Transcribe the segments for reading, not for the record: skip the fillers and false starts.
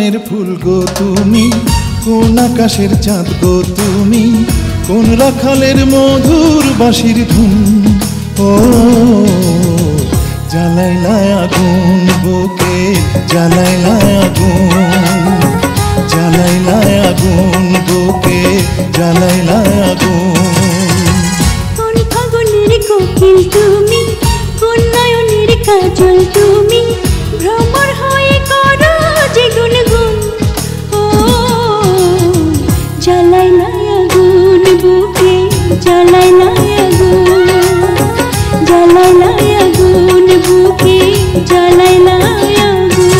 বনের ফুল গো তুমি, কোন আকাশের চাঁদ গো তুমি, কোন রাখালের মধুর বাঁশির ধুন। ও জ্বালাইলা আগুন বুকে, জ্বালাইলা আগুন, জ্বালাইলা আগুন বুকে, জ্বালাইলা আগুন। কোন ফাগুনের কোকিল তুমি, কোন নয়নের কাজল তুমি, ভ্রমর হয়ে করো যে গুনগুন। ও জ্বালাইলা আগুন বুকে, জ্বালাইলা আগুন, জ্বালাইলা আগুন বুকে, জ্বালাইলা আগুন।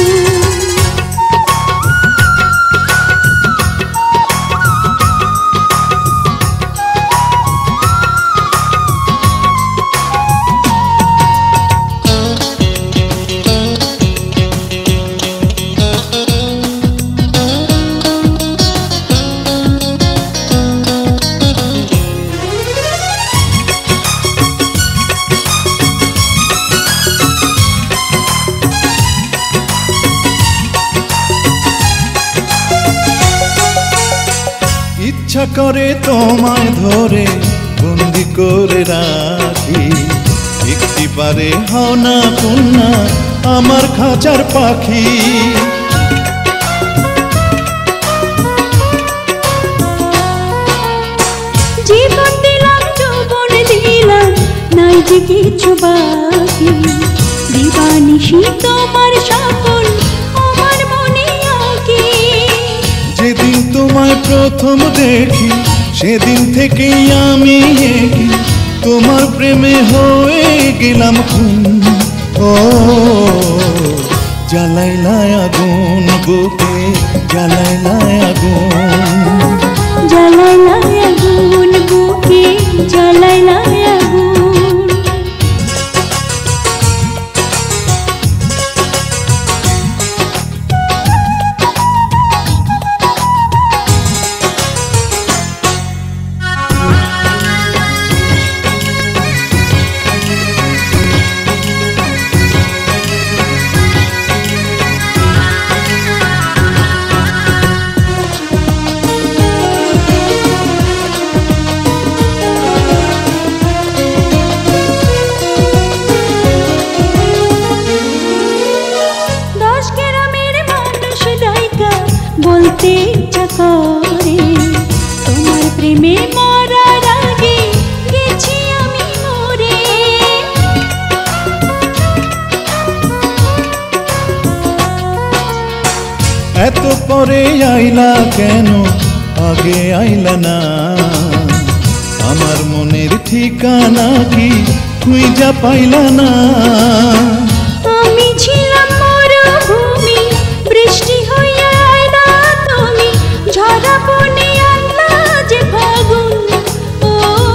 ইচ্ছা করে তোমায় ধরে বন্দি করে রাখি, একটি পারে হও না কন্যা আমার খাঁচার পাখি। জীবন দিলাম, যৌবন দিলাম, নাই যে কিছু বাকি। দিবানিশি তোমার স্বপন আমার মনে আঁকি। যেদিন তোমায় প্রথম দেখি সেদিন থেকেই আমি একি, তোমার প্রেমে হয়ে গেলাম খুন। ও জ্বালাইলা আগুন বুকে, জ্বালাইলা আগুন, জ্বালাইলা আগুন বুকে, জ্বালাইলা আগুন। বলতে ইচ্ছা করে তোমার প্রেমে মরার আগে গেছি আমি মরে। এত পরে আইলা কেন, আগে আইলা না? আমার মনের ঠিকানা কি খুঁজা পাইলা না? আমি ছিলাম মরুভূমি, বৃষ্টি হইয়া আইলা তুমি, ঝরা বনে আইলা যে ফাগুন। ও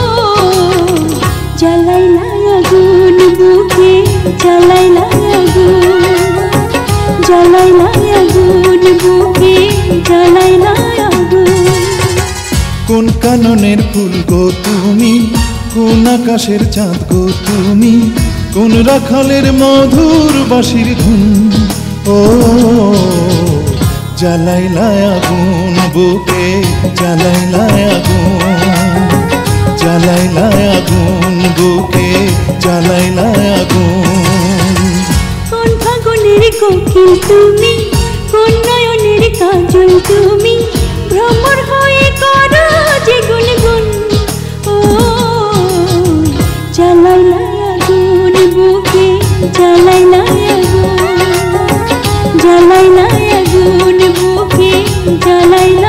জ্বালাইলা আগুন বুকে, জ্বালাইলা আগুন, জ্বালাইলা আগুন বুকে, জ্বালাইলা আগুন। কোন কাননের ফুল গো তুমি, কোন আকাশের চাঁদ গো তুমি, কোন রাখালের মধুর বাঁশির ধুন। ও জ্বালাইলা আগুন বুকে, জ্বালাইলা আগুন, জ্বালাইলা আগুন বুকে, জ্বালাইলা আগুন। কোন ফাগুনের কোকিল তুমি, কোন নয়নের কাজল তুমি, ভ্রমর হয়ে করো যে গুনগুন। ও জ্বালাইলা আগুন বুকে, জ্বালাইলা আগুন, জ্বালাইলা আগুন বুকে, জ্বালাইলা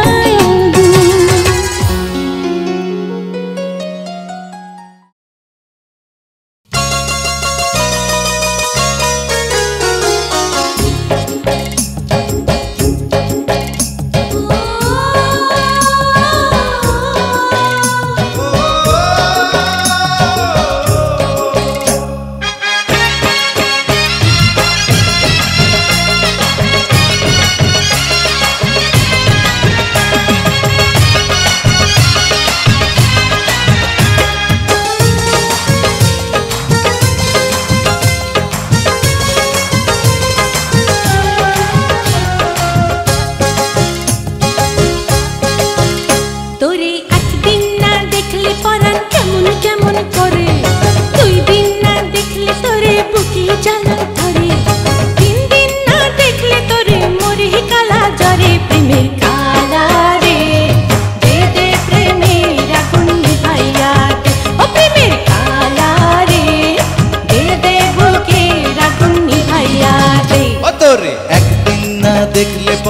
আগুন।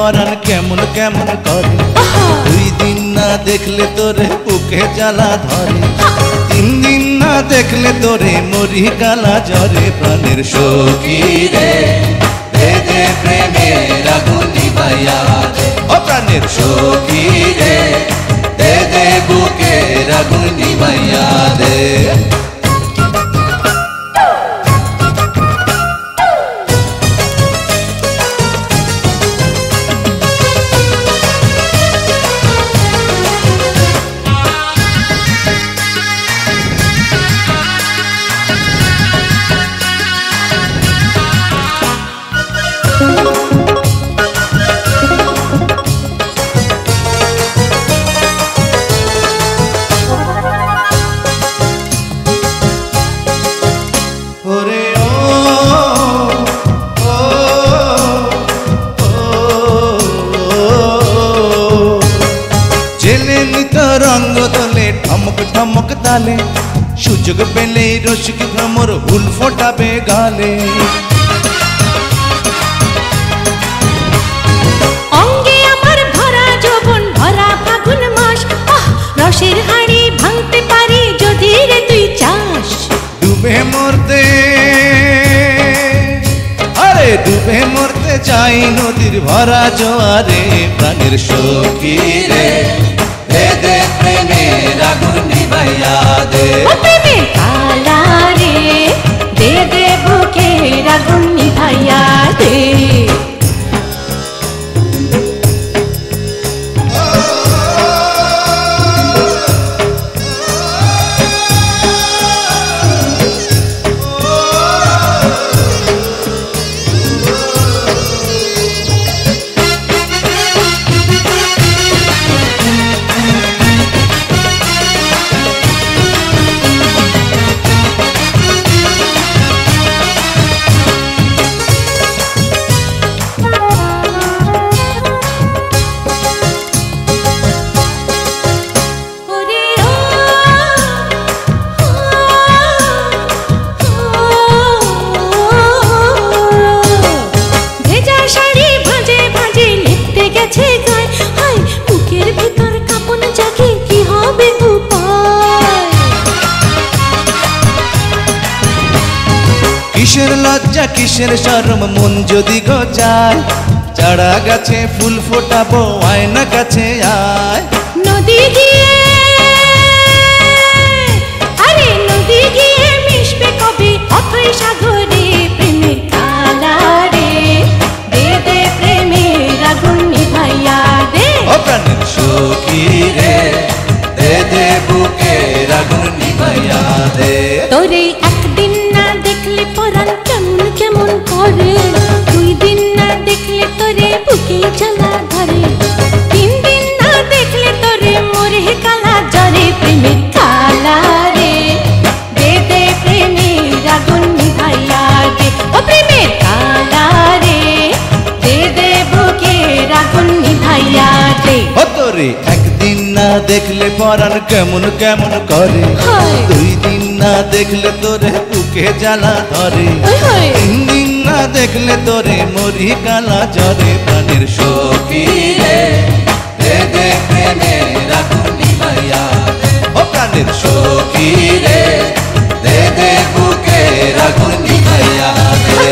পরাণ কেমন কেমন করে। 2 দিন না দেখলে তোরে বুকে জ্বালা ধরে, 3 দিন না দেখলে তোরে মরি কালা জ্বরে। প্রাণের সখী রে দে দে প্রেমের আগুন নিভাইয়া দে, ও প্রাণের সখী রে দে দে বুকের আগুন নিভাইয়া দে। রঙ্গ তোলে ঠমক ঠমক তালে, সুযোগ পেলে রসিক ভ্রমর হুল ফোটাবে গালে। অঙ্গে আমার ভরা যৌবন ভরা ফাগুন মাস, রসের হাঁড়ি ভাঙতে পারি যদি রে তুই চাস। ডুবে মরতে আরে ডুবে মরতে চাই নদীর ভরা জোয়ারে। প্রাণের সখী রে দে দে প্রেমের আগুন নিভাইয়া দে, ও প্রেমের কালা রে দে দে বুকের আগুন নিভাইয়া দে। কিসের লজ্জা কিসের শরম মন যদি গজায়, চারা গাছে ফুল ফোটাবো আয়না কাছে আয়। নদী গিয়ে আরে নদী গিয়ে মিশবে কবে অথই সাগরে। প্রেমের কালা রে দে দে প্রেমের আগুন নিভাইয়া দে, ও প্রাণের সখী রে দে দে বুকের আগুন নিভাইয়া দে। তোরে একদিন না দেখলে পরাণ কেমন কেমন করে, 2 দিন না দেখলে তোরে বুকে জ্বালা ধরে, 3 দিন না দেখলে তোরে মরে কালা জ্বরে। প্রেমের কালা রে দে দে প্রেমের আগুন নিভাইয়া দে, ও প্রেমের কালা রে দে দে বুকের আগুন নিভাইয়া দে। ও তোরে একদিন না দেখলে পরাণ কেমন কেমন করে, 2 দিন না দেখলে তোরে বুকে জ্বালা ধরে, 3 দিন না দেখলে তোরে মরি কালা জ্বরে। প্রাণের সখী রে দে দে প্রেমের আগুন নিভাইয়া দে, ও প্রাণের সখী রে দে দে বুকের আগুন নিভাইয়া দে।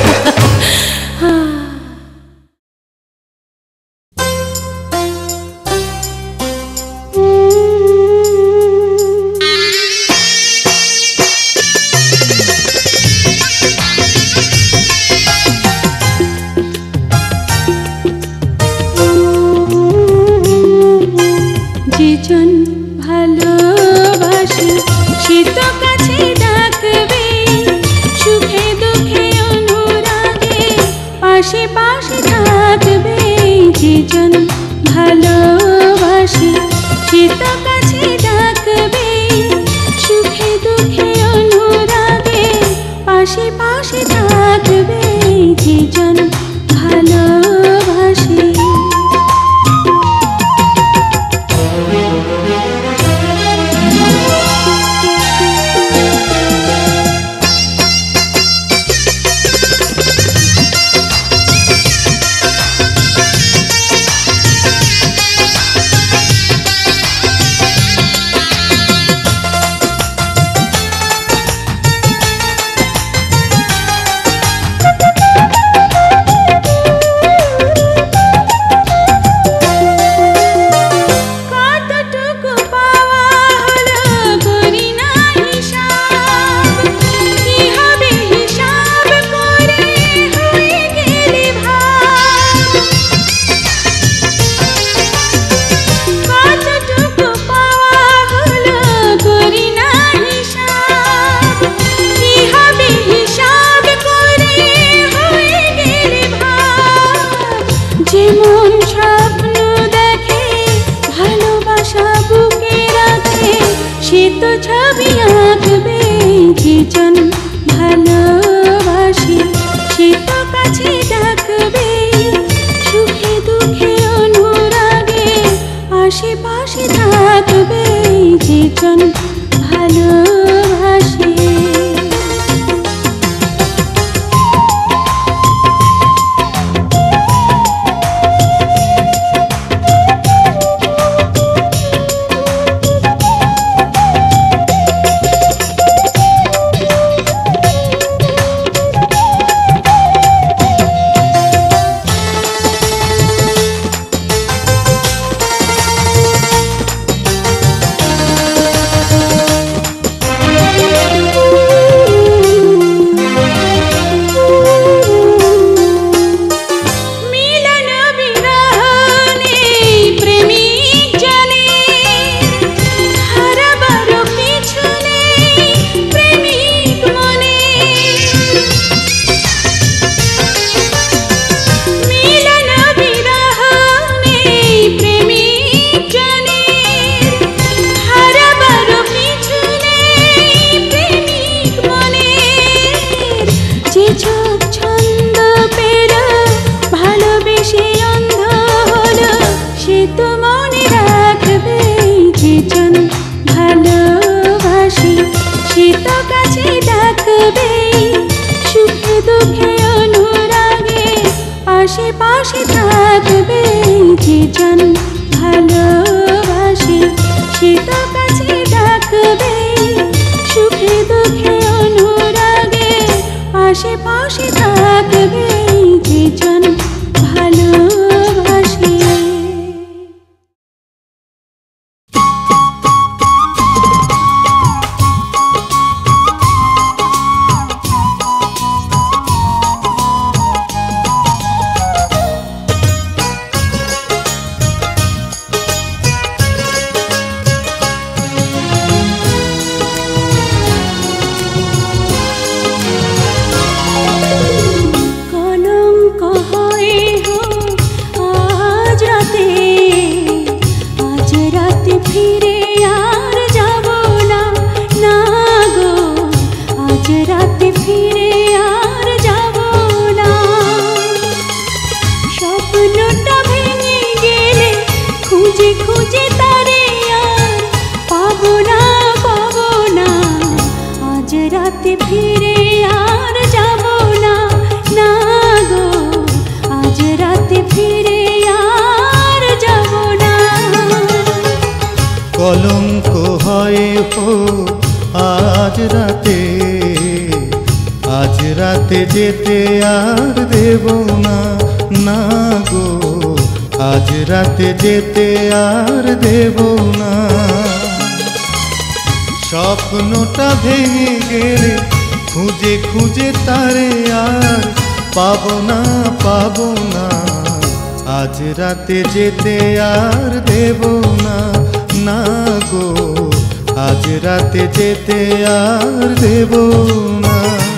যেজন ভালোবাসে সে তো কাছে ডাকবে, সুখে দুঃখে অনুরাগে পাশে পাশে থাকবে। যেজন ভালোবাসে সে তো কাছে ডাকবে, সুখে দুঃখে অনুরাগে পাশে পাশে থাকবে। যেজন ভালোবাসে তো ছবি আঁকবে যেজন ভালোবাসে, সে তো কাছে ডাকবে সুখে দুঃখে অনুরাগে, আশেপাশে থাকবে যেজন ভালোবাসে। আশেপাশে থাকবে যেজন ভালোবাসে, সে তো কাছে ডাকবে সুখে দুঃখে অনুরাগে, আশেপাশে থাকবে যেজন ভালোবাসে। কলঙ্ক হয় হো আজ রাতে যেতে আর দেব না, না গো আজ রাতে যেতে আর দেব না। স্বপ্নটা ভেঙে গেলে খুঁজে খুঁজে তারে আর পাবো না, পাবো না। আজ রাতে যেতে আর দেব না, না গো আজ রাতে যেতে আর দেব না।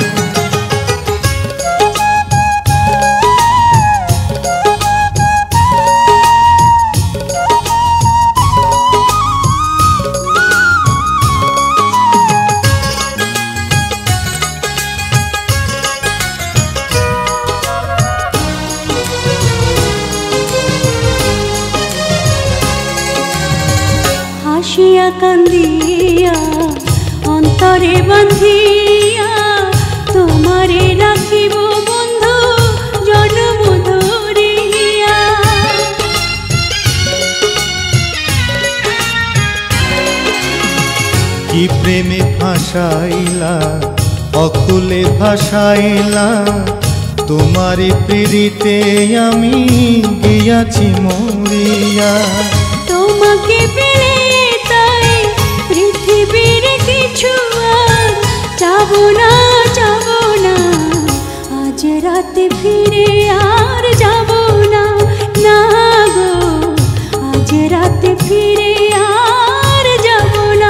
হাসিয়া কান্দিয়া অন্তরে বান্ধিয়া তোমারে রাখিব বন্ধু জন্ম ধরিয়া। কি প্রেমে ভাসাইলা অকুলে ভাসাইলা, তোমারে প্রীতিতে আমি গিয়াছি মরিয়া। তোমাকে পেলে তাই পৃথিবীর কিছু আর চাবো না, চাবো না। আজ রাতে ফিরে আর যাবো না, না গো আজ রাতে ফিরে আর যাবো না।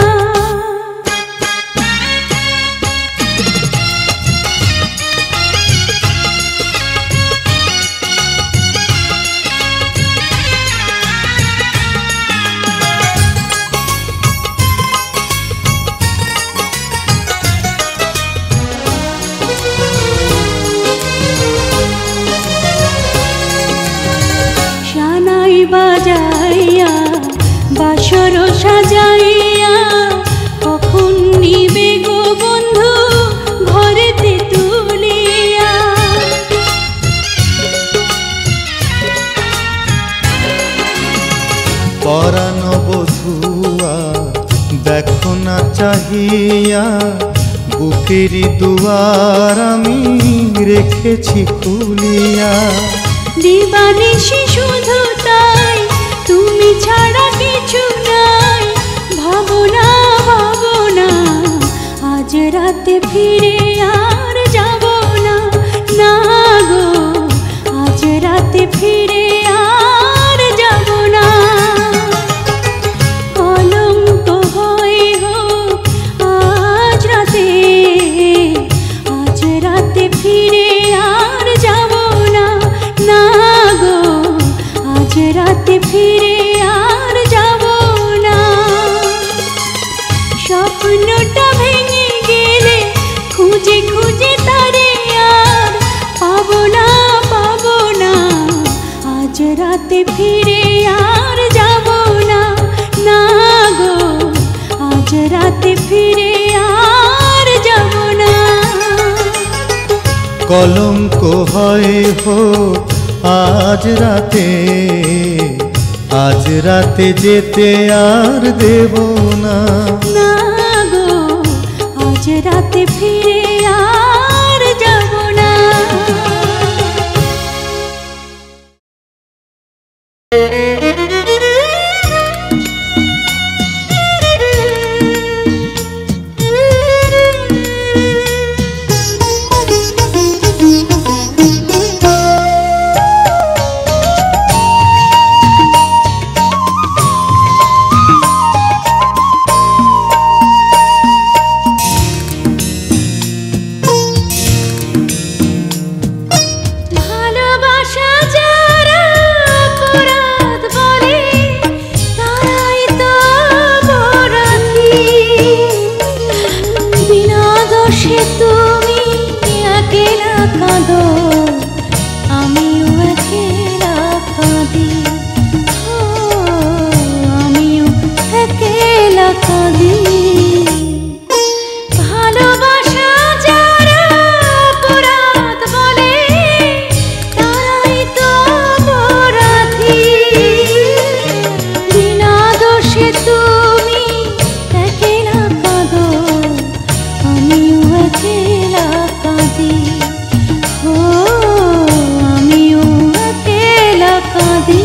পরানো বধুয়া দেখো না চাহিয়া বুকেরই দুয়ার আমি রেখেছি খুলিয়া। দিবানিশি শুধু তাই, তুমি ছাড়া কিছু নাই। ভাবনা ভাবনা আজ রাতে ফিরে আর যাব না, না গো আজ রাতে ফিরে আর যাব না। কলঙ্ক হয়ে হোক আজ রাতে, আজ রাতে ফিরে আর যাব না, না গো আজ রাতে ফিরে আর যাব না। স্বপ্নটা ভেঙে গেলে খুঁজে খুঁজে তারে আর পাবো না, পাবো না। আজ রাতে ফিরে আর যাব না, না গো আজ রাতে ফিরে আর যাব না। কলঙ্ক হয় হোক আজ রাতে, আজ রাতে যেতে আর দেব না, না গো আজ রাতে ফিরে আর যাব না। ভালোবাসা যারা অপরাধ বলে তারাই তো অপরাধী। বিনা দোষে তুমি একলা কাঁদো, আমিও একলা কাঁদি, ও আমিও একলা কাঁদি। ভালোবাসা যারা অপরাধ বলে তারাই তো অপরাধী। বিনা দোষে তুমি একলা কাঁদো, আমিও একলা কাঁদি, ও আমিও একলা কাঁদি।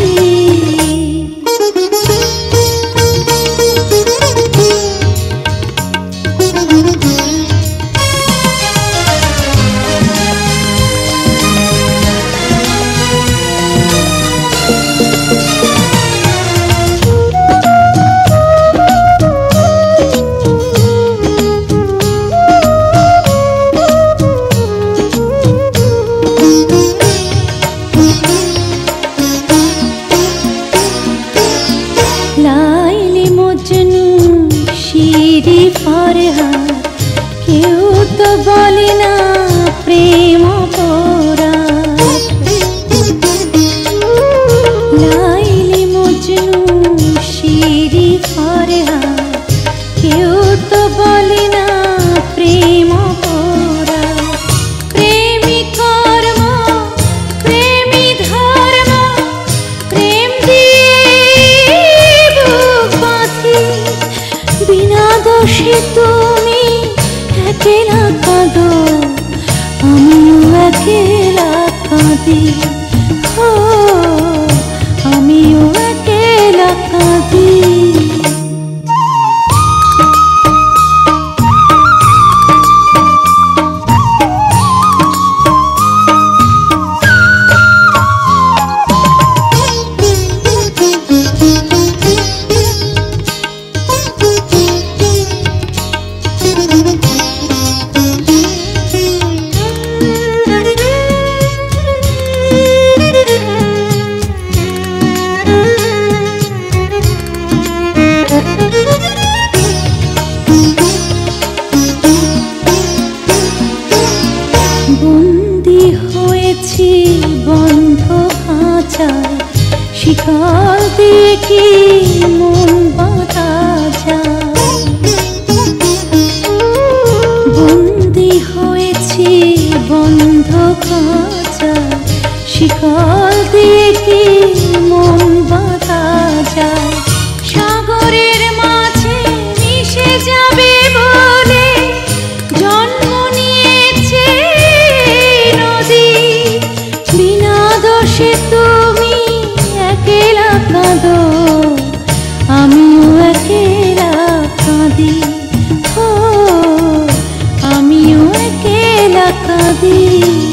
লাইলি মজনু শিরি ফরহাদ কেউ তো বলে না প্রেম অপরাধ। লাইলি মজনু শিরি ফরহাদ কেউ তো বলে না প্রেম অপরাধ। প্রেমী কর্ম প্রেমী ধর্ম, প্রেম দিয়ে বুক বাঁধি। বিনা দোষে তুমি একলা কাঁদো, আমিও একলা কাঁদি, ও আমিও একলা কাঁদি। যাবে বলে জন্ম নিয়েছে নদী। বিনা দোষে তুমি একেলা কাঁদো, আমিও একেলা কাঁদি। ও আমিও একেলা কাঁদি।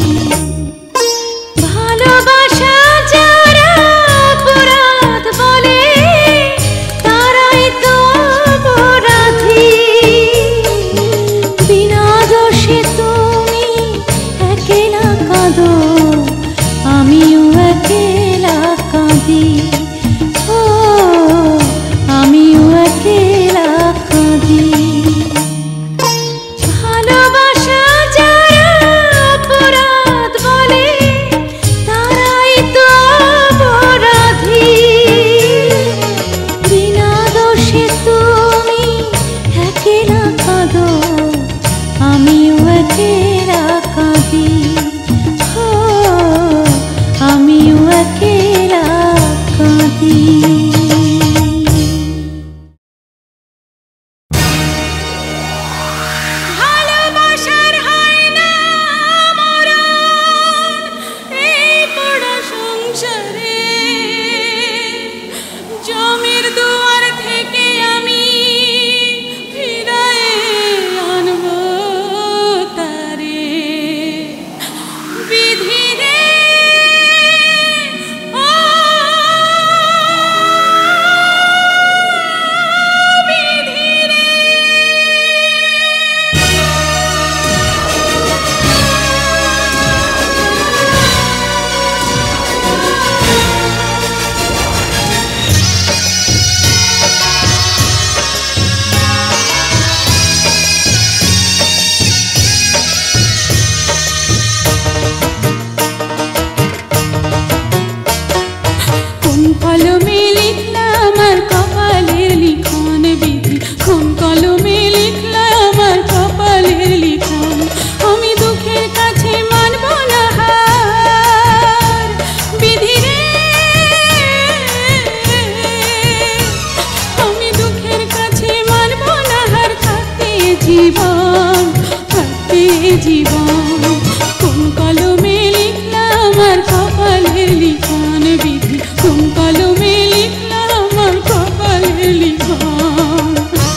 ভালোবাসা যারা অপরাধ বলে তারাই তো অপরাধী। বিনা দোষে তুমি একেলা কাঁদো, আমিও একেলা কাঁদি। ও আমিও একেলা কাঁদি। ভালোবাসা যারা অপরাধ বলে তারাই তো অপরাধী। বিনা দোষে তুমি একেলা কাঁদো, আমিও একেলা কাঁদি। ও আমিও একেলা কাঁদি। ভালোবাসার হয় না মরণ এই পোড়া সংসারে। জমির দুয়ার থেকে আমি ফিরায়ে আনব তারে। বিধি রে ও বিধি রে। কোন কলমে লিখলা আমার কপালের লিখন বিধি। কোন কলমে লিখলা আমার কপালের লিখন। আমি দুঃখের কাছে মানব না হার বিধি রে। আমি দুঃখের কাছে মানব না হার। থাকতে জীবন, থাকতে জীবন। কোন কলমে লিখলা আমার কপালের লিখন বিধি। কোন কলমে লিখলা আমার কপালের লিখন।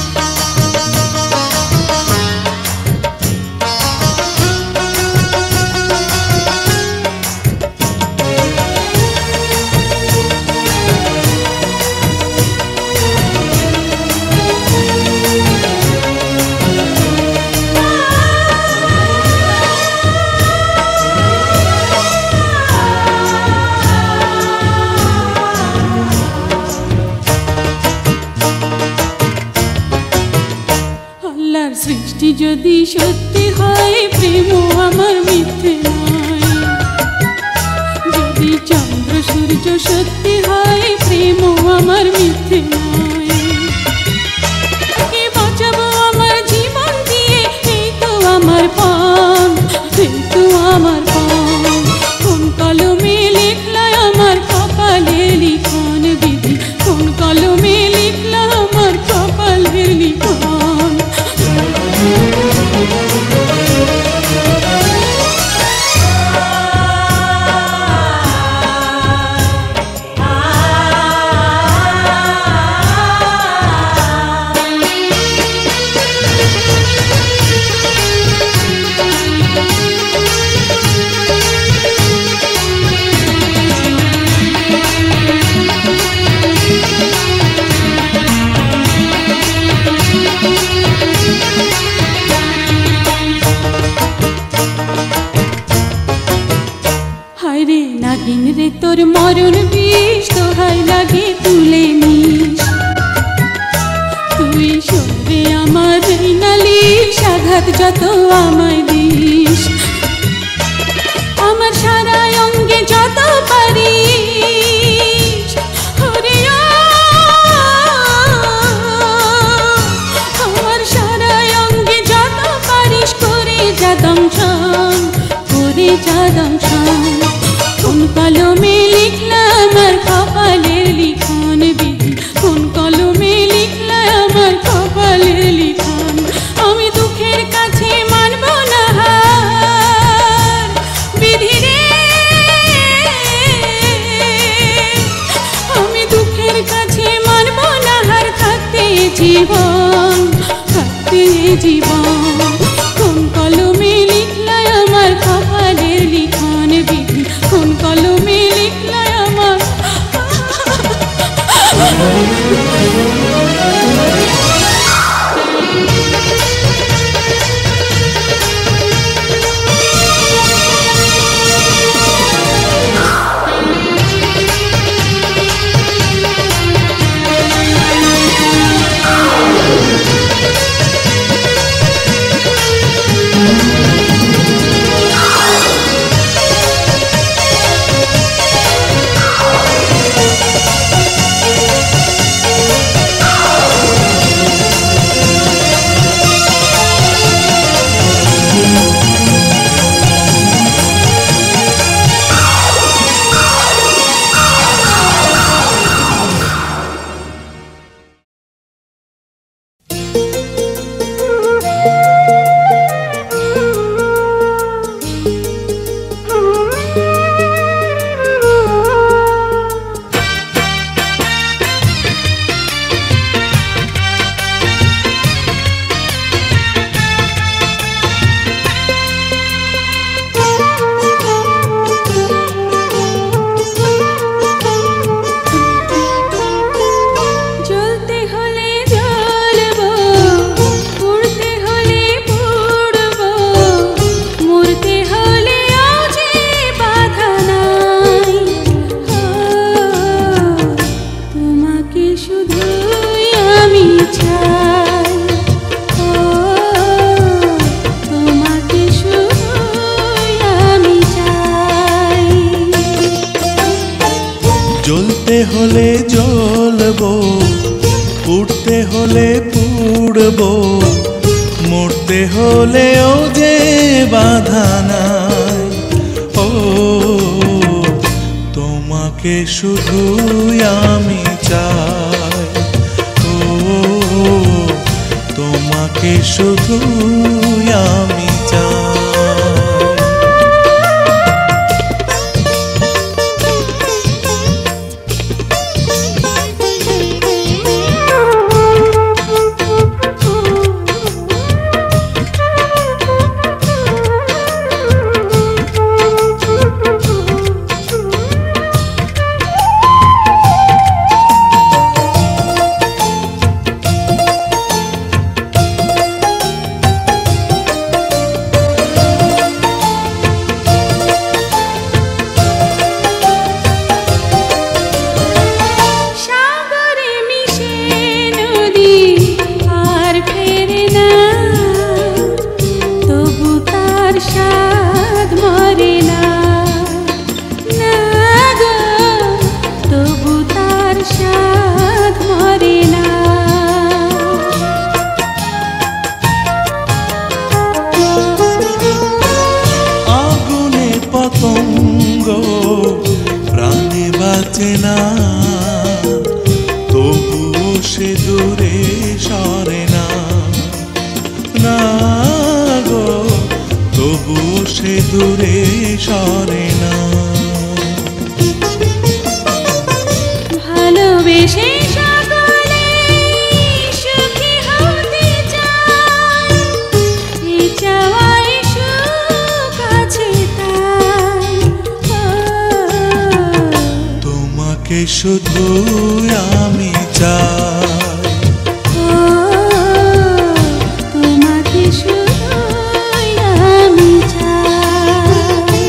আল্লাহর সৃষ্টি যদি সত্যি হয় প্রেম আমার মিথ্যে নয়। যদি চন্দ্র সূর্য সত্যি হয় প্রেম আমার মিথ্যে নয়। কে বাঁচাবো আমার জীবন দিয়ে, এই তো আমার পান, এই তো আমার পান। কোন কলমে লিখলা আমার কপালের লিখন বিধি। কোন কলমে লিখলা আমার কপালের লিখন। নাগিন রে তোর মরণ বিষ দোহাই লাগে তুলে নিস। তুই সরে আমার এই নালিশ, আঘাত যত আমায় দিস। আমার সারা অঙ্গে যত পারিস ওরে আমার সারা অঙ্গে যত পারিস করে যা দংশন, করে যা দংশন। কোন কলমে লিখলা আমার কপালের লিখন বিধি। কোন কলমে লিখলা আমার কপালের লিখন। উঠতে হলে পুড়বো, মরতে হলেও যে বাধা নাই। ও তোমাকে শুধুই আমি চাই, ও তোমাকে শুধুই আমি চাই। প্রাণে বাঁচে না, তবুও সে দূরে সরে না, না গো তবুও সে দূরে সরে না। ভালোবেসে সকলে সুখী হতে চায়, এই চাওয়াই সুখ আছে তাই। তোমাকে শুধু আমি চাই, তোমাকে শুধু আমি চাই।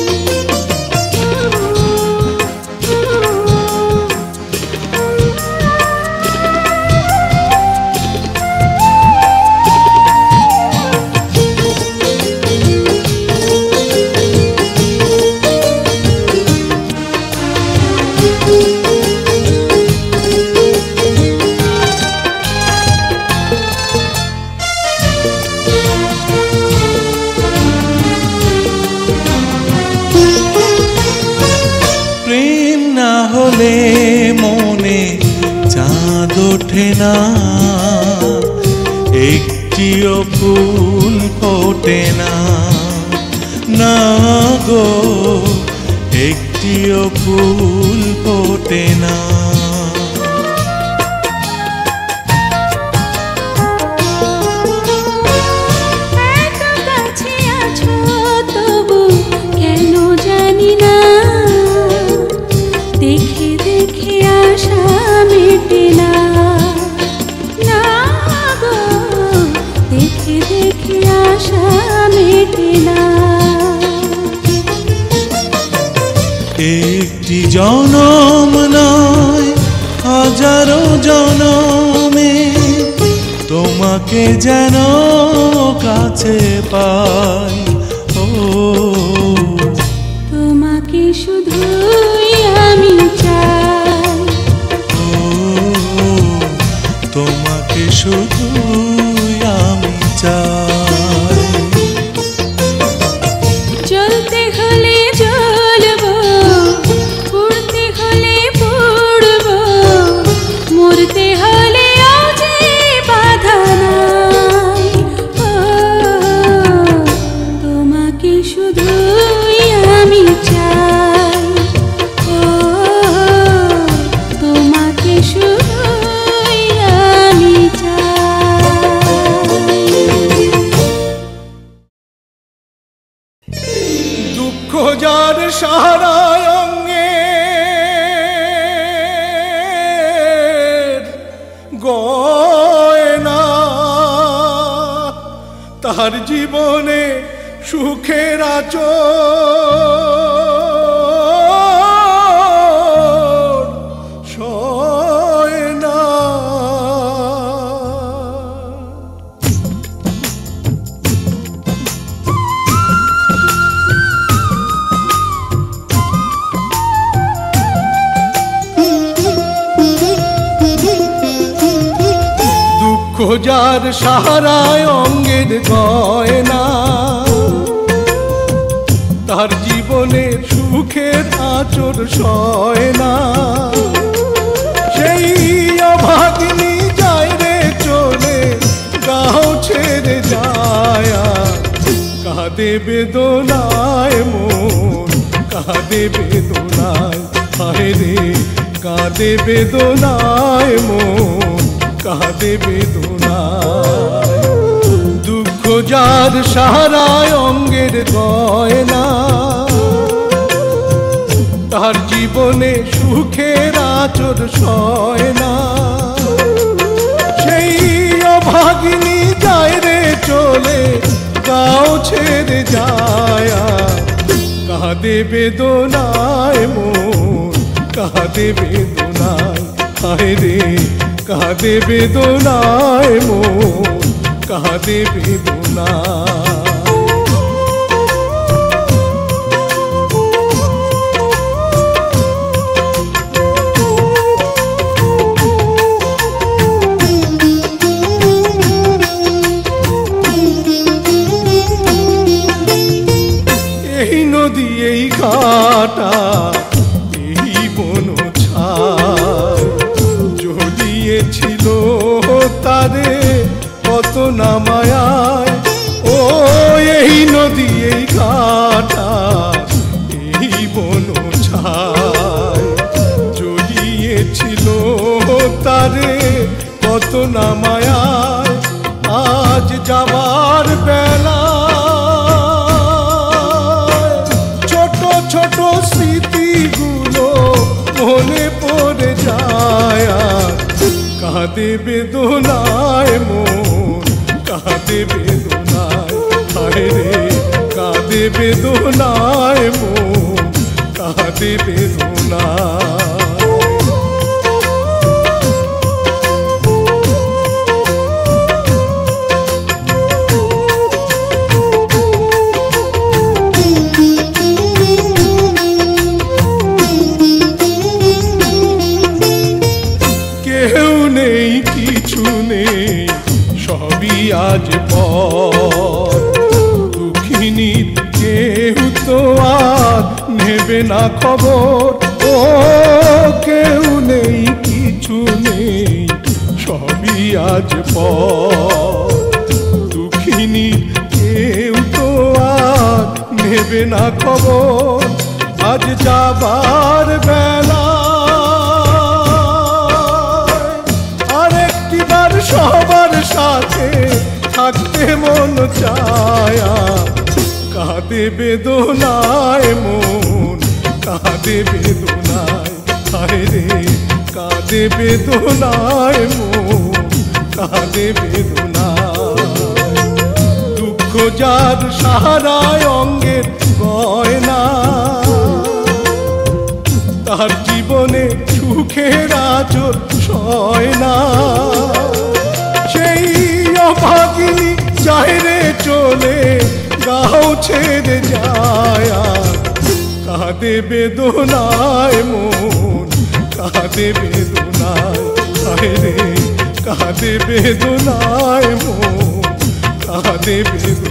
প্রেম না হলে মনে চাঁদ ওঠে না, একটিও ফুল ফোটে না, না গো একটিও ফুল ফোটে না। এত কাছে আছো তবু কেন জানি না, দেখে দেখে আশা মেটে না, না গো দেখে দেখে আশা মেটে না। একটি জনম নয় হাজারো জনমে তোমাকে যেন কাছে পাই, ও তোমাকে শুধুই আমি চাই, ও তোমাকে শুধু আমি চাই। চলতে হলে চলবো, উড়তে হলে উড়বো, মরতে হলে যে বাধা নাই। ও তোমাকে শুধুই আমি চাই, ও তোমাকে শুধুই আমি চাই। দুঃখ যার সারা অঙ্গে গয়না, তার জীবনে সুখের আঁচল সয় না। যার সাহারায় অঙ্গের গয়না, তার জীবনের সুখের আঁচড় সয় না। সেই অভাগিনী যায় রে চলে, গাও ছেড়ে যায়, কাঁদে বেদনায় মন, কাঁদে বেদনায়, হায় রে কাঁদে বেদনায় মন, কাঁদে বেদনায়। দুঃখ যার সাহারায় অঙ্গের গয়না, তার জীবনে সুখের আঁচড় সয় না। সেই অভাগিনী যায় রে চলে, গাও ছেড়ে যায়, কাঁদে বেদনায় মন, কাঁদে বেদনায়, হায় রে কাঁদে বেদনায় মন, কাঁদে বেদনায়। এই নদী এই ঘাটা এই বন ছায়, জড়িয়েছিল তারে কত না মায়ায়। ও এই নদী এই ঘাটা এই বন ছায়, জড়িয়েছিল তারে কত না মায়ায়। আজ যাবার বেলা ছোট স্মৃতিগুলো মনে পড়ে যায়, কাঁদে বেদনায় মন, কাঁদে বেদনায়, হায় রে কাঁদে বেদনায় মন, কাঁদে বেদনায়। সবই আজ পর, দুঃখিনীর কেউ তো আর নেবে না খবর। ও কেউ নেই কিছু নেই, সবই আজ পর, দুঃখিনীর কেউ তো আর নেবে না খবর। আজ যাবার বেলা আরেকটিবার সবার সাথে থাকতে মন চায়, কাঁদে বেদনায় মন, কাঁদে বেদনায়, হায় রে কাঁদে বেদনায় মন, কাঁদে বেদনায়। দুঃখ যার সাহারায় অঙ্গের গয়না, তার জীবনে সুখের আঁচড় সয় না। সেই অভাগিনী যায় রে চলে, গাও ছেড়ে যায়, কাঁদে বেদনায় মন, কাঁদে বেদনায়, হায় রে কাঁদে বেদনায় মন, কাঁদে বেদনায়।